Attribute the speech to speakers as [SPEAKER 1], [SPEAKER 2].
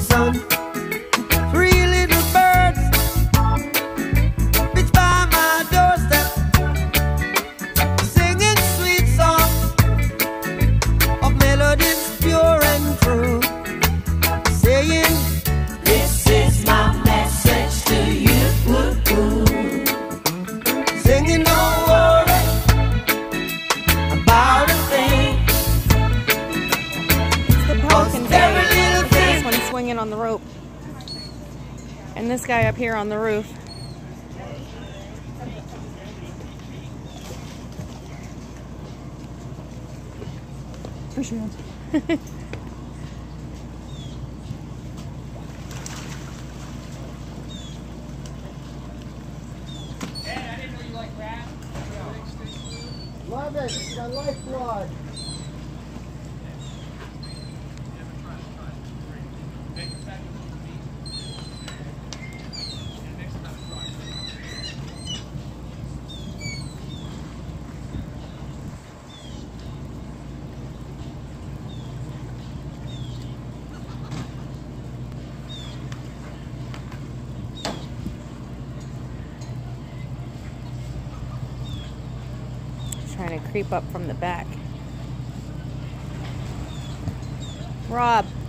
[SPEAKER 1] sun. Three little birds pitch by my doorstep, singing sweet songs of melodies pure and true, saying, "This is my message to you." Singing, "Don't worry about a thing."
[SPEAKER 2] It's the Pelican Bay. This one swinging on the rope, and this guy up here on the roof. Push your hands.
[SPEAKER 1] Love it. It's my lifeblood.
[SPEAKER 2] Trying to creep up from the back. Rob.